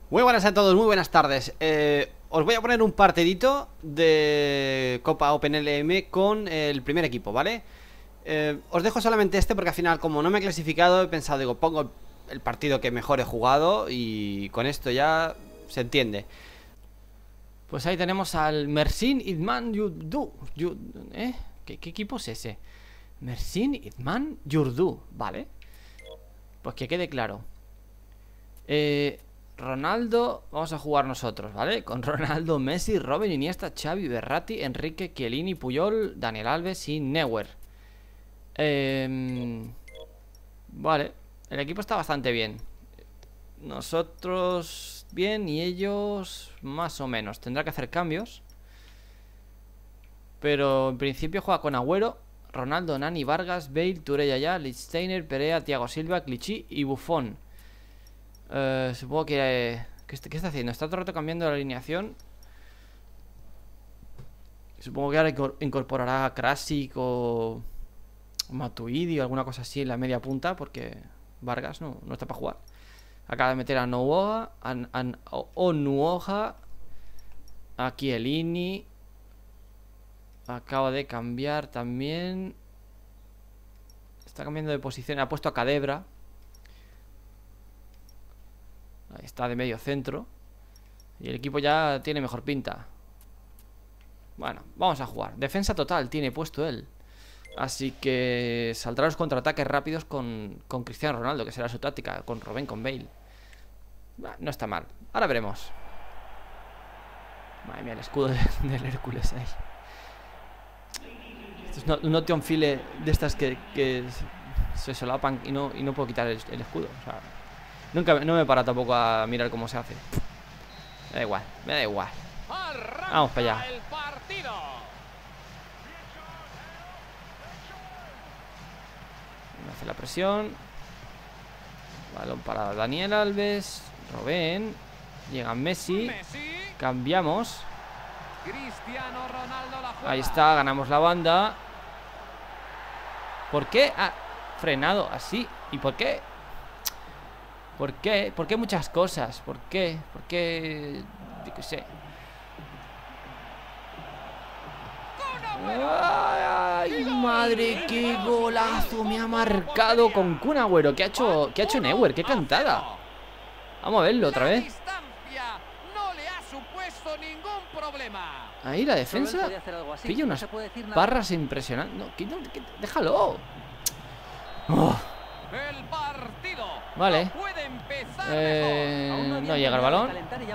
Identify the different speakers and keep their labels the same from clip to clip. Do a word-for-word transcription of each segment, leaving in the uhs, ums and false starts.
Speaker 1: Muy buenas a todos, muy buenas tardes. eh, Os voy a poner un partidito de Copa Open L M con el primer equipo, ¿vale? Eh, os dejo solamente este porque al final, como no me he clasificado, he pensado, digo, pongo el partido que mejor he jugado y con esto ya se entiende. Pues ahí tenemos al Mersin Idman Yurdu. ¿Eh? ¿Qué, qué equipo es ese? Mersin Idman Yurdu, vale. Pues que quede claro. Eh... Ronaldo, vamos a jugar nosotros, ¿vale? Con Ronaldo, Messi, Robben, Iniesta, Xavi, Berratti, Enrique, Chiellini, Puyol, Daniel Alves y Neuer. eh, Vale, el equipo está bastante bien. Nosotros bien y ellos más o menos. Tendrá que hacer cambios, pero en principio juega con Agüero, Ronaldo, Nani, Vargas, Bale, Touré, Yaya, Lichtsteiner, Perea, Thiago Silva, Clichy y Buffon. Uh, supongo que... Eh, ¿qué, está, ¿Qué está haciendo? Está todo el rato cambiando la alineación. Supongo que ahora incorporará a Krasic o Matuidi o alguna cosa así en la media punta, porque Vargas no, no está para jugar. Acaba de meter a Novoa, a, a, a Onuoja, a Chiellini. Acaba de cambiar también. Está cambiando de posición. Ha puesto a Cadebra. Ahí está, de medio centro. Y el equipo ya tiene mejor pinta. Bueno, vamos a jugar. Defensa total tiene puesto él. Así que saldrá los contraataques rápidos con, con Cristiano Ronaldo, que será su táctica. Con Robben, con Bale. Bah, no está mal, ahora veremos. Madre mía, el escudo de, del Hércules ahí. Esto es no, un Nottingham File de estas que, que se solapan y no, y no puedo quitar el, el escudo. O sea, nunca no me para tampoco a mirar cómo se hace. Me da igual, me da igual. Vamos para allá. Me hace la presión. Balón para Daniel Alves. Robben. Llega Messi. Cambiamos. Ahí está, ganamos la banda. ¿Por qué ha frenado así? ¿Y por qué? ¿Por qué? ¿Por qué muchas cosas? ¿Por qué? ¿Por qué? Yo qué sé. ¡Ay, madre! ¡Qué golazo me ha marcado con Kun Agüero! ¿Qué ha hecho, qué ha hecho Neuer? ¡Qué cantada! Vamos a verlo otra vez. Ahí la defensa pilla unas barras impresionantes. No, que no, que, déjalo. Oh. Vale. Eh, no llega el balón.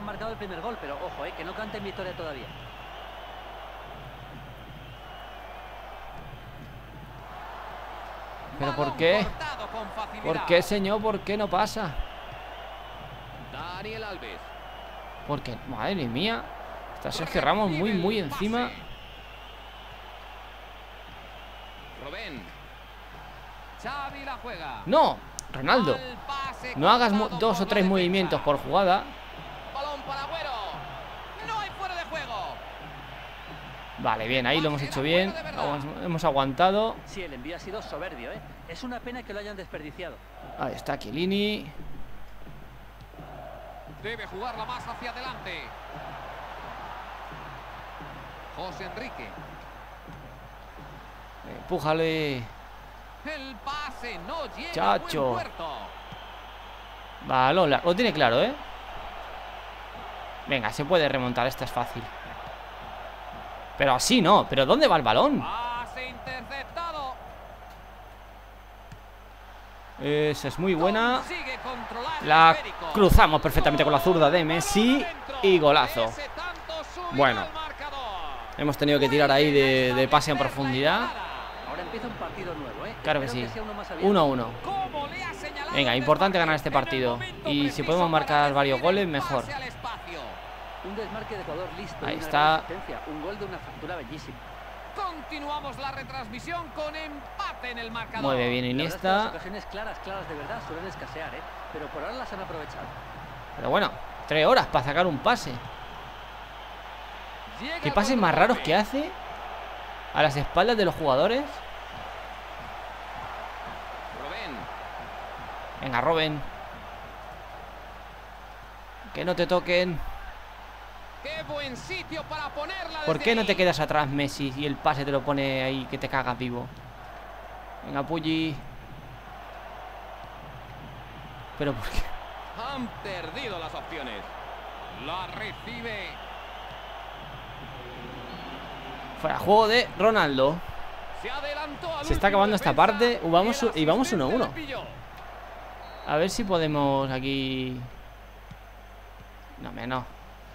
Speaker 1: ¿Pero por qué? ¿Por qué, señor? ¿Por qué no pasa?
Speaker 2: Daniel Alves.
Speaker 1: ¿Por qué? Madre mía. Está Sergio Ramos muy, muy encima.
Speaker 2: Robben. Xavi la juega.
Speaker 1: ¡No! Ronaldo, no hagas dos o tres movimientos por jugada.
Speaker 2: Balón para Agüero. No hay fuera de juego.
Speaker 1: Vale, bien, ahí lo hemos hecho bien. Hemos aguantado.
Speaker 3: Sí, el envío ha sido soberbio, ¿eh? Es una pena que lo hayan desperdiciado.
Speaker 1: Ahí está Chiellini.
Speaker 2: Debe jugarla más hacia adelante. José Enrique.
Speaker 1: Empújale.
Speaker 2: El pase no llega.
Speaker 1: Chacho.
Speaker 2: A buen puerto.
Speaker 1: Balón, lo tiene claro, ¿eh? Venga, se puede remontar, esta es fácil. Pero así no, pero ¿dónde va el balón?
Speaker 2: Pase interceptado.
Speaker 1: Esa es muy buena.
Speaker 2: Consigue controlar el
Speaker 1: La
Speaker 2: esférico.
Speaker 1: cruzamos perfectamente con la zurda de Messi. Y golazo.
Speaker 2: Ese tanto subió
Speaker 1: Bueno,
Speaker 2: al marcador.
Speaker 1: hemos tenido que tirar ahí de, de pase en profundidad.
Speaker 3: Ahora empieza un partido nuevo, ¿eh?
Speaker 1: Claro que
Speaker 3: Espero
Speaker 1: sí.
Speaker 3: sea uno más abierto.
Speaker 1: uno a uno.
Speaker 2: Como le ha señalado
Speaker 1: Venga,
Speaker 2: el
Speaker 1: importante ganar
Speaker 2: desmarque
Speaker 1: este partido.
Speaker 2: en el momento
Speaker 1: Y si
Speaker 2: preciso
Speaker 1: podemos
Speaker 2: para
Speaker 1: marcar varios
Speaker 2: decidir
Speaker 1: goles,
Speaker 2: el
Speaker 1: mejor.
Speaker 2: pase al espacio.
Speaker 3: Un desmarque de Ecuador listo.
Speaker 1: Ahí
Speaker 3: una
Speaker 1: está.
Speaker 3: gran asistencia, un gol de una factura bellísima.
Speaker 2: Continuamos la retransmisión con empate en el marcador.
Speaker 1: Mueve bien
Speaker 3: La verdad es que las
Speaker 1: Iniesta.
Speaker 3: ocasiones claras, claras de verdad suelen escasear, ¿eh? Pero por ahora las han aprovechado.
Speaker 1: Pero bueno, tres horas para sacar un pase.
Speaker 2: Llega
Speaker 1: ¿Qué pases más raros que hace? A las espaldas de los jugadores.
Speaker 2: Robben.
Speaker 1: Venga, Robben. Que no te toquen.
Speaker 2: Qué buen sitio para ponerla.
Speaker 1: ¿Por
Speaker 2: desde
Speaker 1: qué no
Speaker 2: ahí.
Speaker 1: te quedas atrás, Messi? Y el pase te lo pone ahí que te cagas vivo. Venga, Pulli. Pero ¿por qué?
Speaker 2: Han perdido las opciones. La recibe.
Speaker 1: Fuera juego de Ronaldo.
Speaker 2: Se adelantó al
Speaker 1: Se está
Speaker 2: último
Speaker 1: acabando esta
Speaker 2: defensa,
Speaker 1: parte. Uh, vamos,
Speaker 2: el
Speaker 1: y vamos
Speaker 2: asistente
Speaker 1: uno a uno.
Speaker 2: le pilló.
Speaker 1: A ver si podemos aquí. No, menos.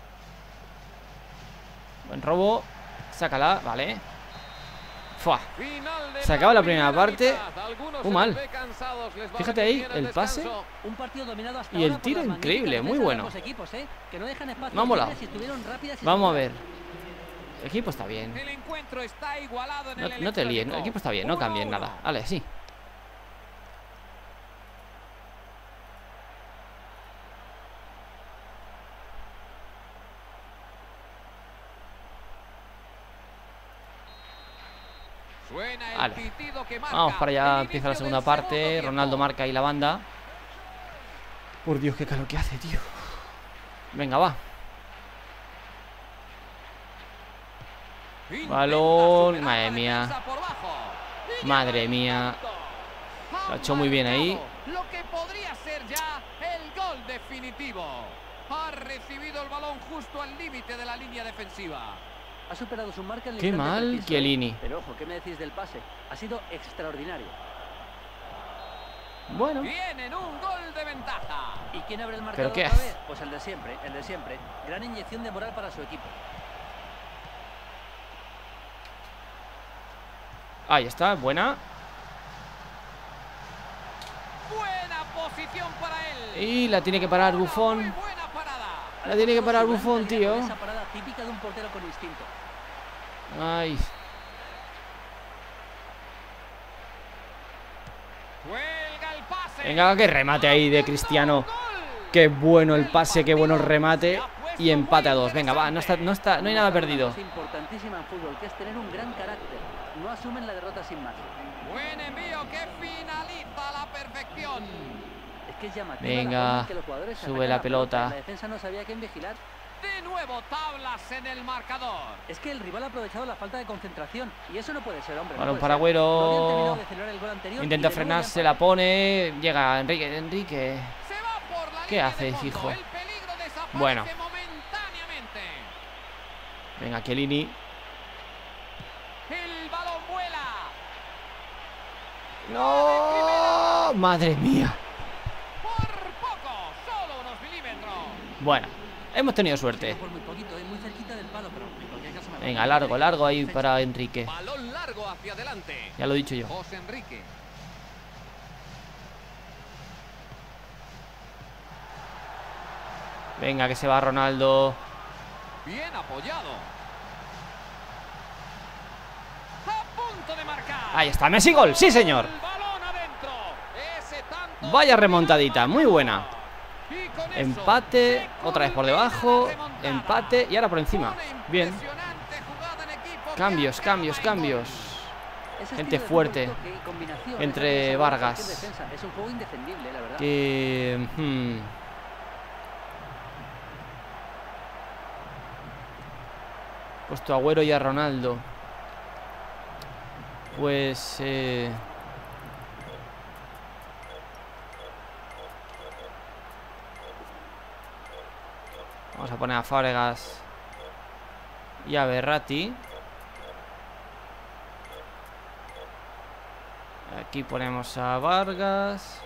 Speaker 1: Buen robo. Sácala, vale. Fua.
Speaker 2: Final de
Speaker 1: Se acaba la
Speaker 2: primera
Speaker 1: primera parte.
Speaker 2: mitad. Algunos
Speaker 1: Muy
Speaker 2: se
Speaker 1: mal.
Speaker 2: les ve cansados, les va a
Speaker 1: Fíjate
Speaker 2: venir
Speaker 1: ahí,
Speaker 2: bien
Speaker 1: el pase.
Speaker 2: descanso.
Speaker 3: Un partido dominado hasta
Speaker 1: Y el
Speaker 3: ahora por
Speaker 1: tiro
Speaker 3: las magníficas
Speaker 1: increíble, muy
Speaker 3: defensas de
Speaker 1: bueno.
Speaker 3: ambos equipos, ¿eh? Que no dejan espacio
Speaker 1: Me ha molado.
Speaker 3: libres y estuvieron rápidas y
Speaker 1: Vamos a
Speaker 3: seguras.
Speaker 1: ver. El equipo está bien.
Speaker 2: El encuentro está igualado en
Speaker 1: No,
Speaker 2: el
Speaker 1: no te líes,
Speaker 2: electrónico.
Speaker 1: el equipo está bien, no
Speaker 2: Uno a
Speaker 1: cambien
Speaker 2: uno.
Speaker 1: nada. Vale, sí.
Speaker 2: Suena el
Speaker 1: Vale.
Speaker 2: pitido que marca
Speaker 1: Vamos para
Speaker 2: el
Speaker 1: allá,
Speaker 2: inicio
Speaker 1: empieza la
Speaker 2: del
Speaker 1: segunda
Speaker 2: segundo
Speaker 1: parte.
Speaker 2: tiempo.
Speaker 1: Ronaldo marca ahí la banda. Por Dios, qué calor que hace, tío. Venga, va.
Speaker 2: Intenta
Speaker 1: Balón,
Speaker 2: superar
Speaker 1: madre
Speaker 2: la
Speaker 1: mía.
Speaker 2: defensa por bajo. Y
Speaker 1: Madre
Speaker 2: llega el
Speaker 1: mía.
Speaker 2: tanto.
Speaker 1: Lo ha hecho muy bien ahí.
Speaker 2: marcado Lo que podría ser ya el gol definitivo. Ha recibido el balón justo al límite de la línea defensiva.
Speaker 3: Ha superado su marca en el
Speaker 1: Qué
Speaker 3: instante
Speaker 1: mal,
Speaker 3: preciso, ¿eh?
Speaker 1: Chiellini.
Speaker 3: Pero ojo, ¿qué me decís del pase? Ha sido extraordinario.
Speaker 1: Bueno.
Speaker 2: Tienen un gol de ventaja.
Speaker 3: ¿Y quién abre el marcador
Speaker 1: ¿Pero qué
Speaker 3: otra
Speaker 1: hace?
Speaker 3: vez? Pues el de siempre, el de siempre. Gran inyección de moral para su equipo.
Speaker 1: Ahí está, buena.
Speaker 2: Buena posición para él.
Speaker 1: Y la tiene que parar
Speaker 2: Una
Speaker 1: Buffon.
Speaker 2: muy buena parada.
Speaker 1: La tiene que parar
Speaker 3: Su gran
Speaker 1: Buffon,
Speaker 3: calidad
Speaker 1: tío.
Speaker 3: con esa parada típica de un portero con instinto.
Speaker 1: Ay.
Speaker 2: Cuelga el pase.
Speaker 1: Venga, que remate ahí de Cristiano.
Speaker 2: Gol.
Speaker 1: Qué bueno el pase, qué bueno el remate. Y empate a dos. Venga, va, no está, no está, no hay nada perdido.
Speaker 3: Es importantísima en fútbol, que es tener un gran carácter. No asumen la derrota sin más.
Speaker 2: Buen envío que finaliza a la perfección.
Speaker 3: Es que es llamativo
Speaker 1: Venga,
Speaker 3: la forma en que los jugadores
Speaker 1: sube
Speaker 3: atacan
Speaker 1: la pelota.
Speaker 3: La defensa no sabía a quién vigilar.
Speaker 2: De nuevo tablas en el marcador.
Speaker 3: Es que el rival ha aprovechado la falta de concentración y eso no puede ser, hombre. no
Speaker 1: Balón
Speaker 3: puede
Speaker 1: para
Speaker 3: ser. No habían
Speaker 1: Agüero.
Speaker 3: terminado de celebrar el gol anterior y
Speaker 1: Intenta
Speaker 3: de nuevo
Speaker 1: frenarse,
Speaker 3: ya
Speaker 1: la pone. Llega Enrique. Enrique.
Speaker 2: Se va por la
Speaker 1: ¿Qué
Speaker 2: línea
Speaker 1: haces,
Speaker 2: de fondo.
Speaker 1: hijo?
Speaker 2: El peligro desaparece
Speaker 1: Bueno.
Speaker 2: momentáneamente.
Speaker 1: Venga, Chiellini.
Speaker 2: El balón vuela.
Speaker 1: ¡No! ¡Madre mía!
Speaker 2: Por poco, solo unos milímetros.
Speaker 1: Bueno, hemos tenido suerte.
Speaker 3: por muy poquito, eh, muy cerquita del palo, pero en cualquier caso me
Speaker 1: Venga, largo, largo ahí para Enrique.
Speaker 2: Balón largo hacia adelante.
Speaker 1: Ya lo he dicho yo.
Speaker 2: José Enrique.
Speaker 1: Venga, que se va Ronaldo.
Speaker 2: Bien apoyado. A punto de marcar.
Speaker 1: Ahí está, Messi gol, sí señor.
Speaker 2: El balón adentro. Ese tanto
Speaker 1: Vaya remontadita, muy buena.
Speaker 2: y con eso
Speaker 1: Empate,
Speaker 2: se
Speaker 1: otra vez por
Speaker 2: culmina
Speaker 1: debajo.
Speaker 2: la remontada.
Speaker 1: Empate y ahora por encima.
Speaker 2: Una
Speaker 1: Bien.
Speaker 2: impresionante jugada en equipo que
Speaker 1: Cambios,
Speaker 2: acaba
Speaker 1: cambios,
Speaker 2: en
Speaker 1: cambios.
Speaker 3: Ese
Speaker 1: Gente
Speaker 3: estilo de
Speaker 1: fuerte.
Speaker 3: fútbol, toque y combinación,
Speaker 1: Entre
Speaker 3: deja de salvar a
Speaker 1: Vargas.
Speaker 3: cualquier defensa. Es un juego indefendible, la verdad.
Speaker 1: Que... hmm. Puesto a Agüero y a Ronaldo. Pues... Eh... Vamos a poner a Fábregas y a Verratti. Aquí ponemos a Vargas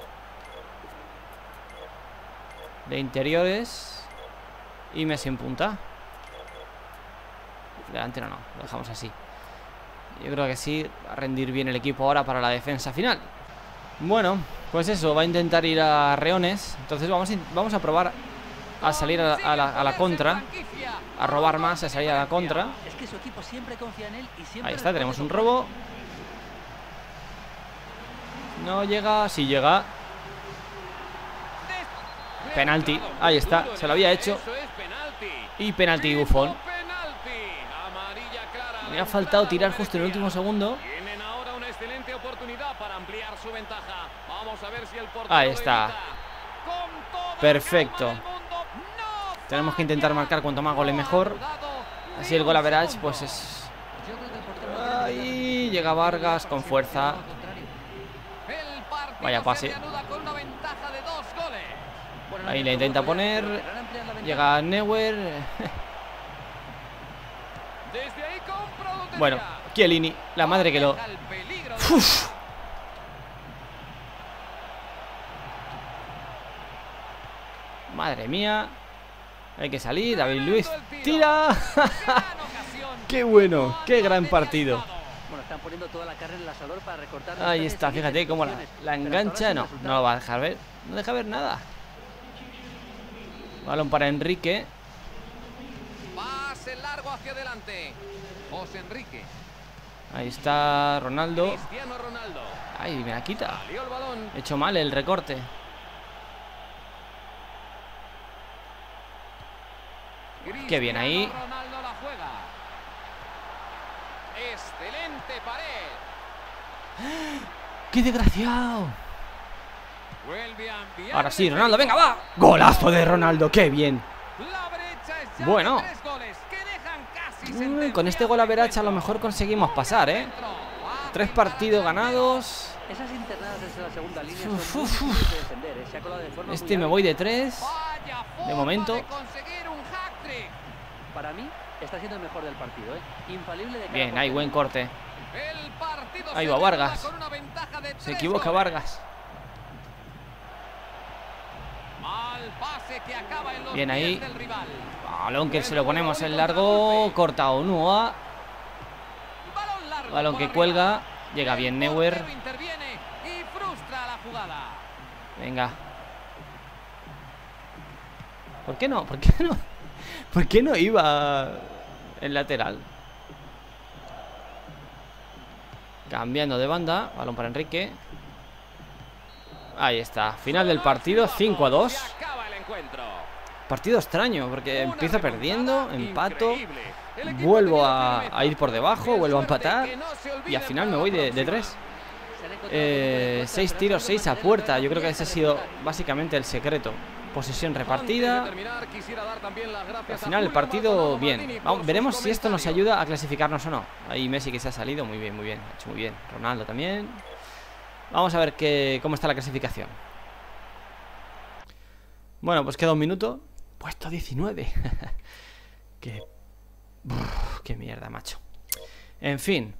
Speaker 1: de interiores y Messi en punta. Delantero no, lo dejamos así. Yo creo que sí, va a rendir bien el equipo ahora para la defensa final. Bueno, pues eso, va a intentar ir a reones. Entonces vamos a, vamos a probar a salir a, a la, a la contra, a robar más, a salir a la contra.
Speaker 3: Es que su equipo siempre confía en él y siempre
Speaker 1: Ahí está,
Speaker 3: responde
Speaker 1: tenemos un
Speaker 3: con
Speaker 1: robo. No llega, sí llega. Penalti, ahí está, se lo había hecho.
Speaker 2: Eso es penalti.
Speaker 1: Y penalti Buffon.
Speaker 2: Penalti. Amarilla clara.
Speaker 1: Me ha faltado tirar justo en el último segundo.
Speaker 2: Tienen ahora una excelente oportunidad para ampliar su ventaja. Vamos a ver si el portero
Speaker 1: Ahí
Speaker 2: lo
Speaker 1: está.
Speaker 2: evita. Con toda la
Speaker 1: Perfecto.
Speaker 2: calma del mundo, no
Speaker 1: Tenemos que intentar marcar cuanto más goles mejor. Así el gol average pues es... Ahí llega Vargas con fuerza. Vaya pase. Ahí le intenta poner. Llega Neuer. Bueno, Chiellini, la madre que lo... Uf. Madre mía. Hay que salir, David Luiz tira. Qué bueno, qué gran partido. Ahí está, fíjate cómo la, la engancha. No, no lo va a dejar ver. No deja ver nada. Balón para Enrique.
Speaker 2: Pase largo hacia adelante. José Enrique.
Speaker 1: Ahí está Ronaldo.
Speaker 2: Cristiano Ronaldo.
Speaker 1: Ay, me la quita.
Speaker 2: Salió el balón.
Speaker 1: He hecho mal el recorte. Qué bien ahí.
Speaker 2: Ronaldo la juega. Excelente pared.
Speaker 1: ¡Qué desgraciado!
Speaker 2: Vuelve a enviar.
Speaker 1: Ahora sí, Ronaldo, venga, va. Golazo de Ronaldo, qué bien.
Speaker 2: La brecha es ya
Speaker 1: Bueno.
Speaker 2: de tres goles que dejan casi
Speaker 1: Mm,
Speaker 2: sentencia.
Speaker 1: con este gol average a lo mejor conseguimos pasar, ¿eh? Tres partidos ganados.
Speaker 3: Esas internadas desde la segunda línea
Speaker 1: Uf,
Speaker 3: son muy
Speaker 1: uf, uf.
Speaker 3: difíciles de defender, eh. Se ha colado de forma
Speaker 1: Este
Speaker 3: muy
Speaker 1: me
Speaker 3: hábil.
Speaker 1: voy de tres.
Speaker 2: Vaya forma
Speaker 1: De momento.
Speaker 2: de conseguir un hat-trick.
Speaker 3: Para mí está siendo el mejor del partido, ¿eh? Infalible de cara
Speaker 1: Bien,
Speaker 3: por
Speaker 1: hay
Speaker 3: cara.
Speaker 1: buen corte.
Speaker 2: El partido
Speaker 1: Ahí
Speaker 2: se
Speaker 1: va
Speaker 2: reanuda
Speaker 1: Vargas.
Speaker 2: con una ventaja de
Speaker 1: Se
Speaker 2: tres
Speaker 1: equivoca
Speaker 2: goles.
Speaker 1: Vargas.
Speaker 2: Mal pase que acaba en los
Speaker 1: Bien
Speaker 2: pies
Speaker 1: ahí.
Speaker 2: del rival.
Speaker 1: Balón que se lo ponemos en largo. Corta Onua.
Speaker 2: Balón largo
Speaker 1: Balón
Speaker 2: por
Speaker 1: que
Speaker 2: arriba.
Speaker 1: cuelga. Llega bien
Speaker 2: El
Speaker 1: Neuer.
Speaker 2: portero interviene y frustra la jugada.
Speaker 1: Venga. ¿Por qué no? ¿Por qué no? ¿Por qué no iba el lateral? Cambiando de banda. Balón para Enrique. Ahí está. Final del partido. cinco a dos.
Speaker 2: Se acaba el encuentro.
Speaker 1: Partido extraño porque
Speaker 2: Una
Speaker 1: empiezo perdiendo.
Speaker 2: remontada
Speaker 1: Empato.
Speaker 2: increíble. El equipo
Speaker 1: Vuelvo
Speaker 2: ha
Speaker 1: a,
Speaker 2: tenido
Speaker 1: a ir por
Speaker 2: firmeza.
Speaker 1: debajo.
Speaker 2: Qué
Speaker 1: Vuelvo a
Speaker 2: suerte,
Speaker 1: empatar.
Speaker 2: que no se
Speaker 1: Y al
Speaker 2: olviden
Speaker 1: final me
Speaker 2: para
Speaker 1: voy
Speaker 2: la
Speaker 1: de, de
Speaker 2: próxima.
Speaker 1: tres.
Speaker 3: Se han encontrado
Speaker 1: Eh,
Speaker 3: con
Speaker 1: seis
Speaker 3: fuerza,
Speaker 1: tiros,
Speaker 3: pero
Speaker 1: seis a
Speaker 3: manera de
Speaker 1: puerta.
Speaker 3: ganar
Speaker 1: Yo creo que ese ha
Speaker 3: esta
Speaker 1: sido
Speaker 3: remontada.
Speaker 1: básicamente el secreto. Posesión
Speaker 2: Antes de
Speaker 1: repartida.
Speaker 2: terminar, quisiera dar también las gracias
Speaker 1: Al
Speaker 2: a
Speaker 1: final el
Speaker 2: Julio
Speaker 1: partido
Speaker 2: Maldonado
Speaker 1: bien.
Speaker 2: Martini por
Speaker 1: Vamos,
Speaker 2: sus
Speaker 1: veremos si esto nos
Speaker 2: comentarios.
Speaker 1: ayuda a clasificarnos o no. Ahí Messi que se ha salido. Muy bien, muy bien. Ha hecho muy bien. Ronaldo también. Vamos a ver qué, cómo está la clasificación. Bueno, pues queda un minuto. Puesto diecinueve. Qué... Uf, qué mierda, macho. En fin.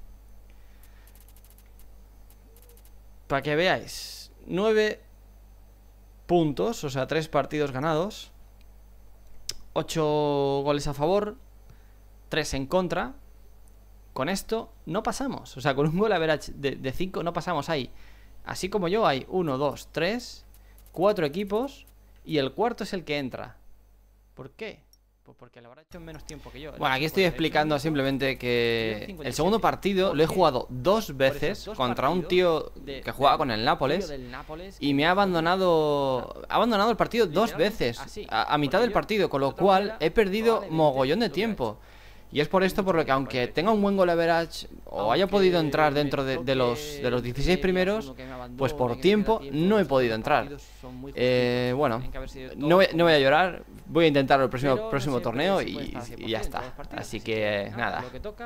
Speaker 1: Para que veáis. nueve puntos, o sea, tres partidos ganados. ocho goles a favor. tres en contra. Con esto no pasamos. O sea, con un gol average de cinco no pasamos ahí. Así como yo hay uno, dos, tres, cuatro equipos. Y el cuarto es el que entra. ¿Por qué? Pues porque lo habrá hecho en menos tiempo que yo. Bueno, aquí estoy explicando simplemente que el segundo partido lo he jugado dos veces contra un tío que jugaba con el Nápoles y me ha abandonado ha abandonado el partido dos veces a, a mitad del partido, con lo cual he perdido mogollón de tiempo. Y es por esto por lo que, aunque tenga un buen goal average o haya podido entrar dentro de, de los de los dieciséis primeros, pues por tiempo no he podido entrar. Eh, bueno, no voy, no voy a llorar. Voy a intentarlo el próximo, próximo torneo y, y ya está. Así que nada.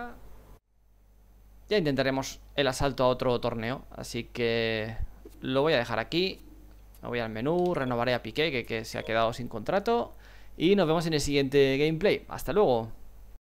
Speaker 1: Ya intentaremos el asalto a otro torneo. Así que lo voy a dejar aquí. Me voy al menú, renovaré a Piqué, que, que se ha quedado sin contrato. Y nos vemos en el siguiente gameplay. Hasta luego.